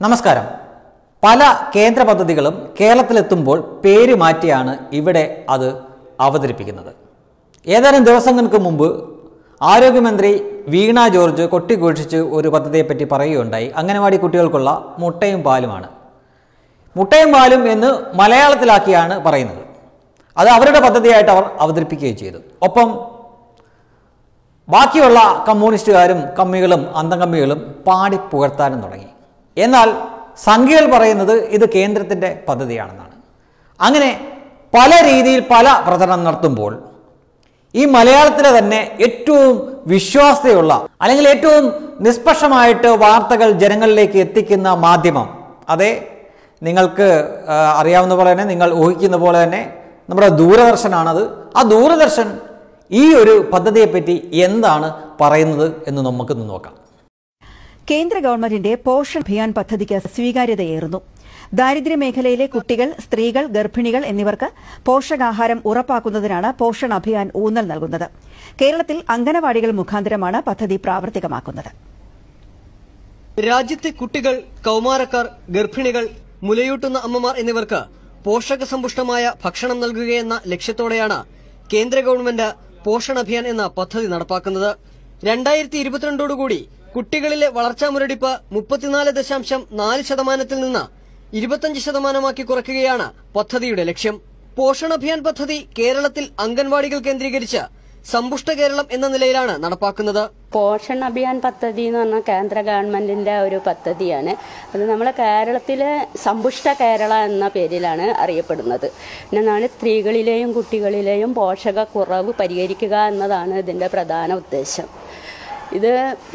നമസ്കാരം. പല കേന്ദ്ര പദ്ധതികളും കേരളത്തിലെത്തുമ്പോൾ പേര് മാറ്റിയാണ് ഇവിടെ അത് അവതരിപ്പിക്കുന്നത്. ഏതാനും ദിവസങ്ങൾക്ക് മുമ്പ് ആരോഗ്യമന്ത്രി വീണ ജോർജ് കൊട്ടിഘോഷിച്ച് ഒരു പദ്ധതിയെപ്പറ്റി പറയുകയുണ്ടായി. അംഗനവാടി കുട്ടികൾക്കുള്ള മുട്ടയും പാലുമാണ്. മുട്ടയും പാലും എന്ന് മലയാളത്തിലാക്കിയാണ് പറയുന്നത്. അത് അവരുടെ പദ്ധതിയായിട്ട് അവർ അവതരിപ്പിക്കുകയും ചെയ്തു. ഒപ്പം ബാക്കിയുള്ള കമ്മ്യൂണിസ്റ്റുകാരും കമ്മികളും അന്തംകമ്മികളും പാടി പുകഴ്ത്താനും തുടങ്ങി. എന്നാൽ സംഘികൾ പറയുന്നത് ഇത് കേന്ദ്രത്തിൻ്റെ പദ്ധതിയാണെന്നാണ്. അങ്ങനെ പല രീതിയിൽ പല പ്രചരണം നടത്തുമ്പോൾ ഈ മലയാളത്തിലെ തന്നെ ഏറ്റവും വിശ്വാസ്യതയുള്ള അല്ലെങ്കിൽ ഏറ്റവും നിഷ്പക്ഷമായിട്ട് വാർത്തകൾ ജനങ്ങളിലേക്ക് എത്തിക്കുന്ന മാധ്യമം, അതെ, നിങ്ങൾക്ക് അറിയാവുന്ന പോലെ തന്നെ, നിങ്ങൾ ഊഹിക്കുന്ന പോലെ തന്നെ നമ്മുടെ ദൂരദർശനാണത്. ആ ദൂരദർശൻ ഈ ഒരു പദ്ധതിയെപ്പറ്റി എന്താണ് പറയുന്നത് എന്ന് നമുക്ക് നോക്കാം. കേന്ദ്ര ഗവൺമെന്റിന്റെ പോഷൺ അഭിയാൻ പദ്ധതിക്ക് സ്വീകാര്യതയേറുന്നു. ദാരിദ്ര്യ മേഖലയിലെ കുട്ടികൾ, സ്ത്രീകൾ, ഗർഭിണികൾ എന്നിവർക്ക് പോഷകാഹാരം ഉറപ്പാക്കുന്നതിനാണ് പോഷൺ അഭിയാൻ ഊന്നൽ നൽകുന്നത്. കേരളത്തിൽ അംഗനവാടികൾ മുഖാന്തരമാണ് പദ്ധതി പ്രാവർത്തികമാക്കുന്നത്. രാജ്യത്തെ കുട്ടികൾ, കൌമാരക്കാർ, ഗർഭിണികൾ, മുലയൂട്ടുന്ന അമ്മമാർ എന്നിവർക്ക് പോഷകസമ്പുഷ്ടമായ ഭക്ഷണം നൽകുകയെന്ന ലക്ഷ്യത്തോടെയാണ് കേന്ദ്ര ഗവൺമെന്റ് പോഷൺ അഭിയാൻ എന്ന പദ്ധതി നടപ്പാക്കുന്നത്. 2022 കുട്ടികളിലെ വളർച്ചാ മുരടിപ്പ് 34.4% നിന്ന് 25% കുറയ്ക്കുകയാണ് പദ്ധതിയുടെ ലക്ഷ്യം. പോഷൺ അഭിയാൻ പദ്ധതി കേരളത്തിൽ അംഗൻവാടികൾ കേന്ദ്രീകരിച്ച് സമ്പുഷ്ട കേരളം എന്ന നിലയിലാണ് നടപ്പാക്കുന്നത്. പോഷൺ അഭിയാൻ പദ്ധതി എന്ന് പറഞ്ഞാൽ കേന്ദ്ര ഗവൺമെന്റിന്റെ ഒരു പദ്ധതിയാണ്. അത് നമ്മളെ കേരളത്തിലെ സമ്പുഷ്ട കേരള എന്ന പേരിലാണ് അറിയപ്പെടുന്നത്. എന്നാണ് സ്ത്രീകളിലെയും കുട്ടികളിലെയും പോഷക കുറവ് പരിഹരിക്കുക എന്നതാണ് ഇതിന്റെ പ്രധാന ഉദ്ദേശം. ഇത്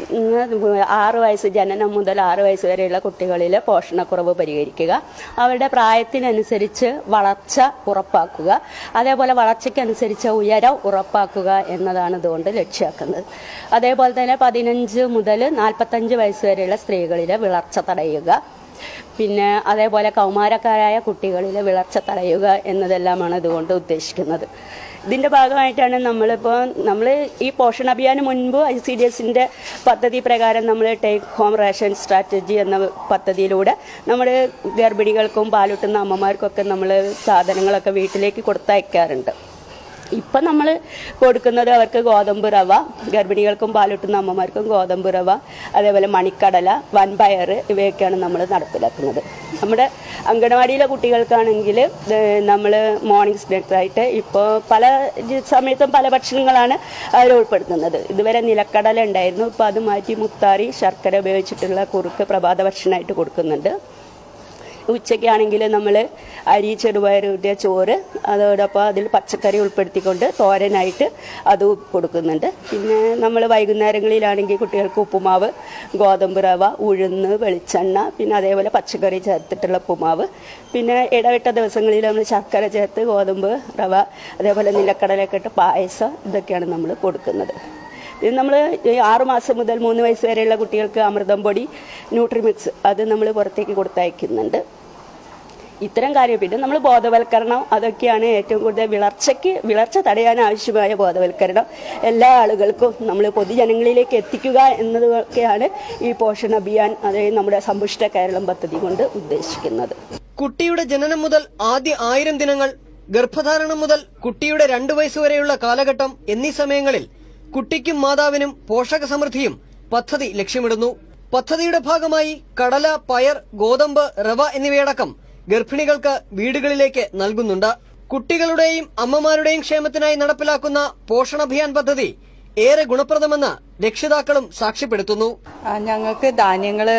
6 വയസ്സ് ജനനം മുതൽ 6 വയസ്സ് വരെയുള്ള കുട്ടികളിലെ പോഷണക്കുറവ് പരിഹരിക്കുക, അവരുടെ പ്രായത്തിനനുസരിച്ച് വളർച്ച ഉറപ്പാക്കുക, അതേപോലെ വളർച്ചയ്ക്കനുസരിച്ച് ഉയരം ഉറപ്പാക്കുക എന്നതാണ് ഇതുകൊണ്ട് ലക്ഷ്യമാക്കുന്നത്. അതേപോലെ തന്നെ 15 മുതൽ 45 വയസ്സ് വരെയുള്ള സ്ത്രീകളിലെ വിളർച്ച തടയുക, പിന്നെ അതേപോലെ കൗമാരക്കാരായ കുട്ടികളിലെ വിളർച്ച തടയുക എന്നതെല്ലാമാണ് ഇതുകൊണ്ട് ഉദ്ദേശിക്കുന്നത്. ഇതിന്റെ ഭാഗമായിട്ടാണ് നമ്മൾ ഈ പോഷൺ അഭിയാന് മുൻപ് ICDSന്റെ പദ്ധതി പ്രകാരം നമ്മൾ ടേക്ക് ഹോം റേഷൻ സ്ട്രാറ്റജി എന്ന പദ്ധതിയിലൂടെ നമ്മൾ ഗർഭിണികൾക്കും പാലൂട്ടുന്ന അമ്മമാർക്കൊക്കെ നമ്മൾ സാധനങ്ങളൊക്കെ വീട്ടിലേക്ക് കൊടുത്തയക്കാറുണ്ട്. ഇപ്പം നമ്മൾ കൊടുക്കുന്നത് അവർക്ക് ഗോതമ്പ് റവ, ഗർഭിണികൾക്കും പാലൂട്ടുന്ന അമ്മമാർക്കും ഗോതമ്പ് റവ, അതേപോലെ മണിക്കടല, വൻപയർ ഇവയൊക്കെയാണ് നമ്മൾ നടപ്പിലാക്കുന്നത്. നമ്മുടെ അംഗനവാടിയിലെ കുട്ടികൾക്കാണെങ്കിൽ നമ്മൾ മോർണിംഗ് സ്നാക്സായിട്ട് ഇപ്പോൾ പല സമയത്തും പല ഭക്ഷണങ്ങളാണ് അവർ ഉൾപ്പെടുത്തുന്നത്. ഇതുവരെ നിലക്കടല ഉണ്ടായിരുന്നു, ഇപ്പോൾ അത് മാറ്റി മുത്താറി, ശർക്കര ഉപയോഗിച്ചിട്ടുള്ള കുറുക്ക് പ്രഭാത ഭക്ഷണമായിട്ട് കൊടുക്കുന്നുണ്ട്. ഉച്ചയ്ക്കാണെങ്കിൽ നമ്മൾ അരി ചെറുപയറിൻ്റെ ചോറ്, അതോടൊപ്പം അതിൽ പച്ചക്കറി ഉൾപ്പെടുത്തിക്കൊണ്ട് തോരനായിട്ട് അത് കൊടുക്കുന്നുണ്ട്. പിന്നെ നമ്മൾ വൈകുന്നേരങ്ങളിലാണെങ്കിൽ കുട്ടികൾക്ക് ഉപ്പുമാവ്, ഗോതമ്പ് റവ, ഉഴുന്ന്, വെളിച്ചെണ്ണ, പിന്നെ അതേപോലെ പച്ചക്കറി ചേർത്തിട്ടുള്ള ഉപ്പുമാവ്, പിന്നെ ഇടവിട്ട ദിവസങ്ങളിൽ നമ്മൾ ശർക്കര ചേർത്ത് ഗോതമ്പ് റവ, അതേപോലെ നിലക്കടലൊക്കെ ഇട്ട് പായസം, ഇതൊക്കെയാണ് നമ്മൾ കൊടുക്കുന്നത്. ഇത് നമ്മൾ 6 മാസം മുതൽ 3 വയസ്സ് വരെയുള്ള കുട്ടികൾക്ക് അമൃതം പൊടി, ന്യൂട്രിമിക്സ് അത് നമ്മൾ പുറത്തേക്ക് കൊടുത്തയക്കുന്നുണ്ട്. ഇത്തരം കാര്യം. പിന്നെ നമ്മൾ ബോധവൽക്കരണം, അതൊക്കെയാണ് ഏറ്റവും കൂടുതൽ വിളർച്ച തടയാൻ ആവശ്യമായ ബോധവൽക്കരണം എല്ലാ ആളുകൾക്കും നമ്മൾ പൊതുജനങ്ങളിലേക്ക് എത്തിക്കുക എന്നതൊക്കെയാണ് ഈ പോഷൺ അഭിയാൻ, അതായത് നമ്മുടെ സമ്പുഷ്ട കേരളം പദ്ധതി കൊണ്ട് ഉദ്ദേശിക്കുന്നത്. കുട്ടിയുടെ ജനനം മുതൽ ആദ്യ 1000 ദിനങ്ങൾ, ഗർഭധാരണം മുതൽ കുട്ടിയുടെ 2 വയസ്സ് വരെയുള്ള കാലഘട്ടം എന്നീ സമയങ്ങളിൽ കുട്ടിക്കും മാതാവിനും പോഷക സമൃദ്ധിയും പദ്ധതി ലക്ഷ്യമിടുന്നു. പദ്ധതിയുടെ ഭാഗമായി കടല, പയർ, ഗോതമ്പ്, റവ എന്നിവയടക്കം ഗർഭിണികൾക്ക് വീടുകളിലേക്ക് നൽകുന്നുണ്ട്. കുട്ടികളുടെയും അമ്മമാരുടെയും ക്ഷേമത്തിനായി നടപ്പിലാക്കുന്ന പോഷൺ അഭിയാൻ പദ്ധതി ഏറെ ഗുണപ്രദമെന്ന് രക്ഷിതാക്കളും സാക്ഷ്യപ്പെടുത്തുന്നു. ഞങ്ങൾക്ക് ധാന്യങ്ങള്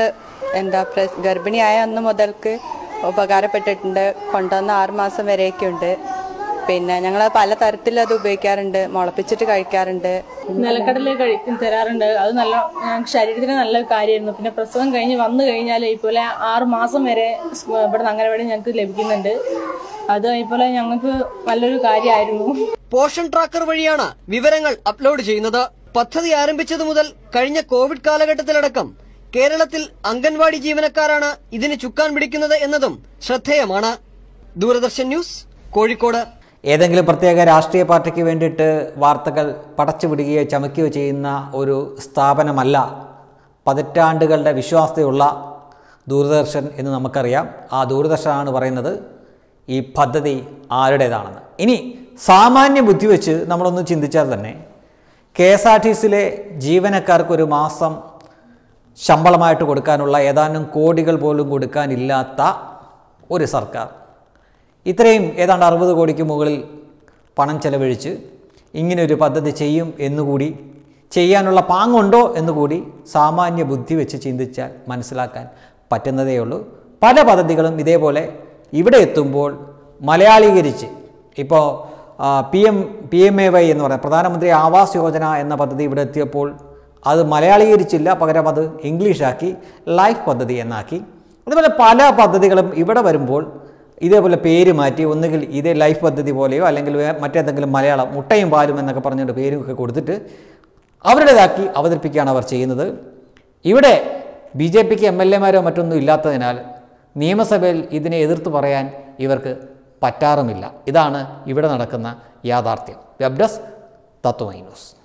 ഗർഭിണിയായ അന്ന് മുതൽക്ക് ഉപകാരപ്പെട്ടിട്ടുണ്ട്. കൊണ്ടുവന്ന 6 മാസം വരെയൊക്കെ ഉണ്ട്. പിന്നെ ഞങ്ങൾ പല തരത്തിൽ അത് ഉപയോഗിക്കാറുണ്ട്, മുളപ്പിച്ചിട്ട് കഴിക്കാറുണ്ട്. നിലക്കടല തരാറുണ്ട്. അത് നല്ല ശരീരത്തിന് നല്ല കാര്യമായിരുന്നു. പിന്നെ പ്രസവം കഴിഞ്ഞ് വന്നു കഴിഞ്ഞാൽ ഇതുപോലെ 6 മാസം വരെ ഇവിടെ അംഗനവാടി ഞങ്ങൾക്ക് ലഭിക്കുന്നുണ്ട്. അത് ഇതുപോലെ ഞങ്ങൾക്ക് നല്ലൊരു കാര്യമായിരുന്നു. പോഷൻ ട്രാക്കർ വഴിയാണ് വിവരങ്ങൾ അപ്ലോഡ് ചെയ്യുന്നത്. പദ്ധതി ആരംഭിച്ചതു മുതൽ കഴിഞ്ഞ കോവിഡ് കാലഘട്ടത്തിലടക്കം കേരളത്തിൽ അംഗൻവാടി ജീവനക്കാരാണ് ഇതിന് ചുക്കാൻ പിടിക്കുന്നത് എന്നതും ശ്രദ്ധേയമാണ്. ദൂരദർശൻ ന്യൂസ്, കോഴിക്കോട്. ഏതെങ്കിലും പ്രത്യേക രാഷ്ട്രീയ പാർട്ടിക്ക് വേണ്ടിയിട്ട് വാർത്തകൾ പടച്ചുവിടുകയോ ചമയ്ക്കുകയോ ചെയ്യുന്ന ഒരു സ്ഥാപനമല്ല. പതിറ്റാണ്ടുകളുടെ വിശ്വാസ്യതയുള്ള ദൂരദർശൻ എന്ന് നമുക്കറിയാം. ആ ദൂരദർശനാണ് പറയുന്നത് ഈ പദ്ധതി ആരുടേതാണെന്ന്. ഇനി സാമാന്യ ബുദ്ധി വെച്ച് നമ്മളൊന്ന് ചിന്തിച്ചാൽ തന്നെ KSRTCയിലെ ജീവനക്കാർക്കൊരു മാസം ശമ്പളമായിട്ട് കൊടുക്കാനുള്ള ഏതാനും കോടികൾ പോലും കൊടുക്കാനില്ലാത്ത ഒരു സർക്കാർ ഇത്രയും ഏതാണ്ട് 60 കോടിക്ക് മുകളിൽ പണം ചെലവഴിച്ച് ഇങ്ങനെയൊരു പദ്ധതി ചെയ്യും എന്നുകൂടി, ചെയ്യാനുള്ള പാങ്ങുണ്ടോ എന്നുകൂടി സാമാന്യ ബുദ്ധി വെച്ച് ചിന്തിച്ചാൽ മനസ്സിലാക്കാൻ പറ്റുന്നതേ ഉള്ളൂ. പല പദ്ധതികളും ഇതേപോലെ ഇവിടെ എത്തുമ്പോൾ മലയാളീകരിച്ച്, ഇപ്പോൾ PMAY എന്ന് പറയുന്നത് പ്രധാനമന്ത്രി ആവാസ് യോജന എന്ന പദ്ധതി ഇവിടെ എത്തിയപ്പോൾ അത് മലയാളീകരിച്ചില്ല, പകരം അത് ഇംഗ്ലീഷാക്കി ലൈഫ് പദ്ധതി എന്നാക്കി. അതുപോലെ പല പദ്ധതികളും ഇവിടെ വരുമ്പോൾ ഇതേപോലെ പേര് മാറ്റി, ഒന്നുകിൽ ഇതേ ലൈഫ് പദ്ധതി പോലെയോ അല്ലെങ്കിൽ മറ്റേതെങ്കിലും മലയാളം മുട്ടയും പാലും എന്നൊക്കെ പറഞ്ഞുകൊണ്ട് പേരുമൊക്കെ കൊടുത്തിട്ട് അവരുടേതാക്കി അവതരിപ്പിക്കുകയാണ് അവർ ചെയ്യുന്നത്. ഇവിടെ BJPക്ക് MLAമാരോ മറ്റൊന്നും ഇല്ലാത്തതിനാൽ നിയമസഭയിൽ ഇതിനെ എതിർത്ത് പറയാൻ ഇവർക്ക് പറ്റാറുമില്ല. ഇതാണ് ഇവിടെ നടക്കുന്ന യാഥാർത്ഥ്യം. Web desk Tatwamayi news.